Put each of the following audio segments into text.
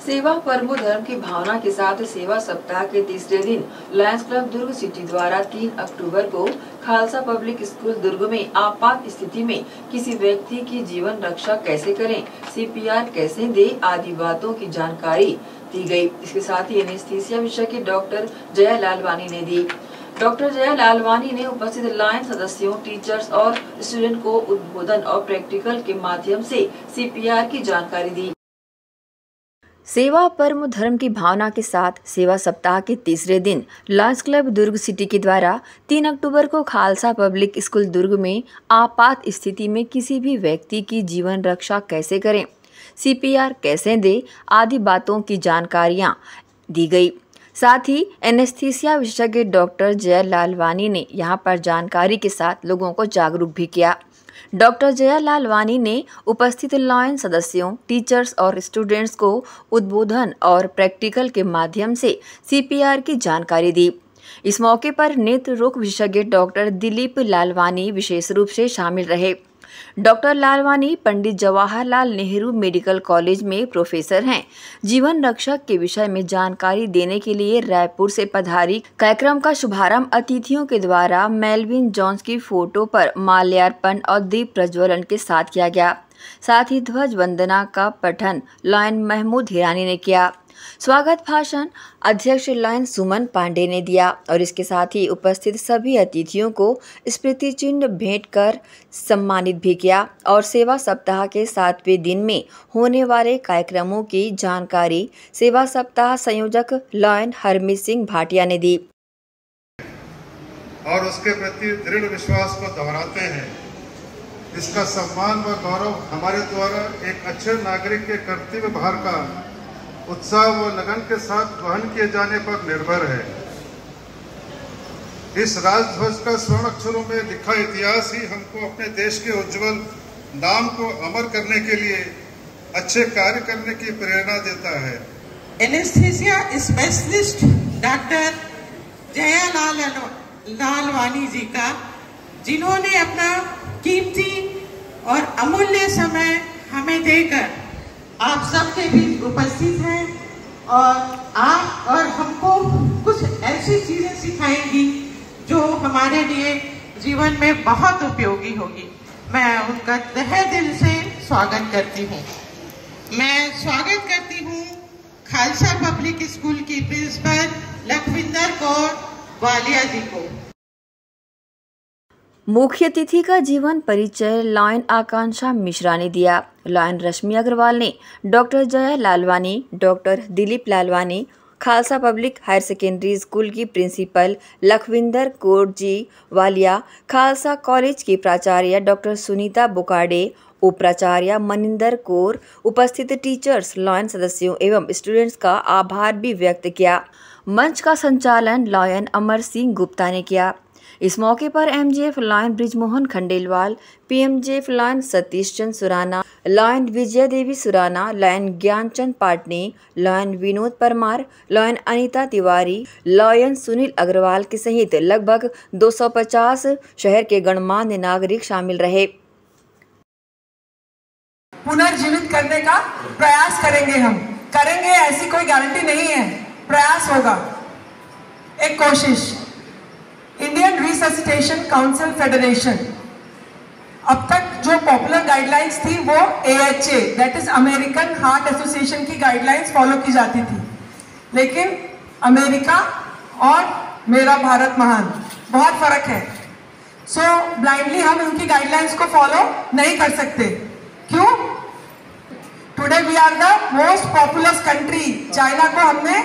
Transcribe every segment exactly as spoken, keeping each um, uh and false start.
सेवा परमो धर्म की भावना के साथ सेवा सप्ताह के तीसरे दिन लायंस क्लब दुर्ग सिटी द्वारा तीन अक्टूबर को खालसा पब्लिक स्कूल दुर्ग में आपात स्थिति में किसी व्यक्ति की जीवन रक्षा कैसे करें, सीपीआर कैसे दे आदि बातों की जानकारी दी गई। इसके साथ ही एनेस्थीसिया विशेषज्ञ डॉक्टर जया लालवानी ने दी। डॉक्टर जया लालवानी ने उपस्थित लायंस सदस्यों, टीचर्स और स्टूडेंट को उद्बोधन और प्रैक्टिकल के माध्यम से सीपीआर की जानकारी दी। सेवा परम धर्म की भावना के साथ सेवा सप्ताह के तीसरे दिन लायंस क्लब दुर्ग सिटी के द्वारा तीन अक्टूबर को खालसा पब्लिक स्कूल दुर्ग में आपात स्थिति में किसी भी व्यक्ति की जीवन रक्षा कैसे करें, सीपीआर कैसे दे आदि बातों की जानकारियां दी गई। साथ ही एनेस्थीसिया विशेषज्ञ डॉक्टर जया लालवानी ने यहां पर जानकारी के साथ लोगों को जागरूक भी किया। डॉक्टर जया लालवानी ने उपस्थित लायंस सदस्यों, टीचर्स और स्टूडेंट्स को उद्बोधन और प्रैक्टिकल के माध्यम से सीपीआर की जानकारी दी। इस मौके पर नेत्र रोग विशेषज्ञ डॉक्टर दिलीप लालवानी विशेष रूप से शामिल रहे। Doctor Lalwani Pandit Jawaharlal Nehru medical college में प्रोफेसर हैं। जीवन रक्षक के विषय में जानकारी देने के लिए रायपुर से पधारी। कार्यक्रम का शुभारंभ अतिथियों के द्वारा मेलविन जॉन्स की फोटो पर माल्यार्पण और दीप प्रज्वलन के साथ किया गया। साथ ही ध्वज वंदना का पठन लायन महमूद हिरानी ने किया। स्वागत भाषण अध्यक्ष लायन सुमन पांडे ने दिया और इसके साथ ही उपस्थित सभी अतिथियों को स्मृति चिन्ह भेंट कर सम्मानित भी किया और सेवा सप्ताह के सातवें दिन में होने वाले कार्यक्रमों की जानकारी सेवा सप्ताह संयोजक लायन हरमीत सिंह भाटिया ने दी और उसके प्रति दृढ़ विश्वास को दोहराते हैं। इसका सम्मान व गौरव हमारे द्वारा एक अच्छे नागरिक के कर्तव्य भार का उत्साह व लगन के साथ वहन किए जाने पर निर्भर है। इस राजध्वज का स्वर्ण अक्षरों में लिखा इतिहास ही हमको अपने देश के उज्जवल नाम को अमर करने के लिए अच्छे कार्य करने की प्रेरणा देता है। Anaesthesia specialist doctor Jaya Lal Lalwani ji का, जिन्होंने अपना कीमती और अमूल्य समय हमें देकर आप सबके बीच उपस्थित हैं और आप और हमको कुछ ऐसी चीजें सिखाएंगी जो हमारे लिए जीवन में बहुत उपयोगी होगी। मैं उनका तहे दिल से स्वागत करती हूँ। मैं स्वागत करती हूँ खालसा पब्लिक स्कूल की प्रिंसिपल लखविंदर कौर वालिया जी को। मुख्य अतिथि का जीवन परिचय लायन आकांक्षा मिश्रा ने दिया। लायन रश्मि अग्रवाल ने doctor Jaya Lalwani, doctor Dilip Lalwani, Khalsa public higher secondary school की प्रिंसिपल लखविंदर कौर जी वालिया, खालसा कॉलेज की प्राचार्य डॉक्टर सुनीता बुकाडे, उपाचार्य मनिंदर कौर, उपस्थित टीचर्स, लायन सदस्यों एवं स्टूडेंट्स का आभार भी व्यक्त किया। मंच का संचालन लायन अमर सिंह गुप्ता ने किया। इस मौके पर MGF lion Brijmohan Khandelwal, PMGF lion Satish Chand Surana, lion Vijay Devi Surana, lion Gyanchand Patni, lion Vinod Parmar, lion Anita Tiwari, lion Sunil Agarwal के सहित लगभग दो सौ पचास शहर के गणमान्य नागरिक शामिल रहे। पुनर्जीवित करने का प्रयास करेंगे, हम करेंगे, ऐसी कोई गारंटी नहीं है, प्रयास होगा, एक कोशिश। इंडियन रिससिटेशन काउंसिल फेडरेशन, अब तक जो पॉपुलर गाइडलाइंस थी वो AHA that is American heart association की गाइडलाइंस फॉलो की जाती थी, लेकिन अमेरिका और मेरा भारत महान बहुत फर्क है। सो so, ब्लाइंडली हम उनकी गाइडलाइंस को फॉलो नहीं कर सकते। क्यों? Today we are the most populous country. China को हमने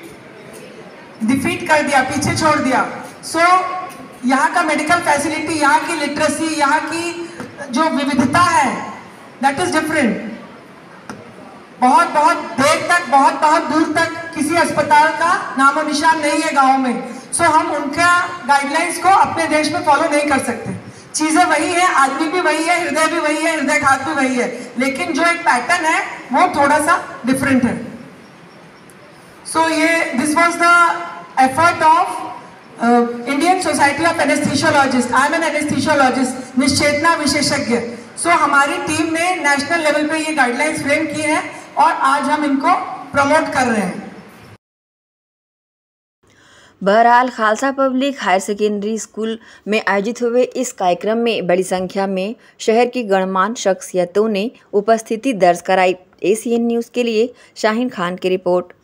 डिफीट कर दिया, पीछे छोड़ दिया। सो so, यहाँ का मेडिकल फैसिलिटी, यहाँ की लिटरेसी, यहाँ की जो विविधता है दैट इज डिफरेंट। बहुत बहुत देर तक, बहुत बहुत दूर तक किसी अस्पताल का नामो निशान नहीं है गाँव में। सो so, हम उनका गाइडलाइंस को अपने देश में फॉलो नहीं कर सकते। चीजें वही है, आदमी भी वही है, हृदय भी वही है, हृदय घात भी वही है, लेकिन जो एक पैटर्न है वो थोड़ा सा डिफरेंट है। सो so, ये this was the effort of Indian society of anaesthesiologist. I am an anaesthesiologist, निश्चेतना विशेषज्ञ। सो so, हमारी टीम ने नेशनल लेवल पे ये गाइडलाइंस फ्रेम की है और आज हम इनको प्रमोट कर रहे हैं। बहरहाल Khalsa public higher secondary school में आयोजित हुए इस कार्यक्रम में बड़ी संख्या में शहर की गणमान्य शख्सियतों ने उपस्थिति दर्ज कराई। एसीएन न्यूज़ के लिए शाहीन खान की रिपोर्ट।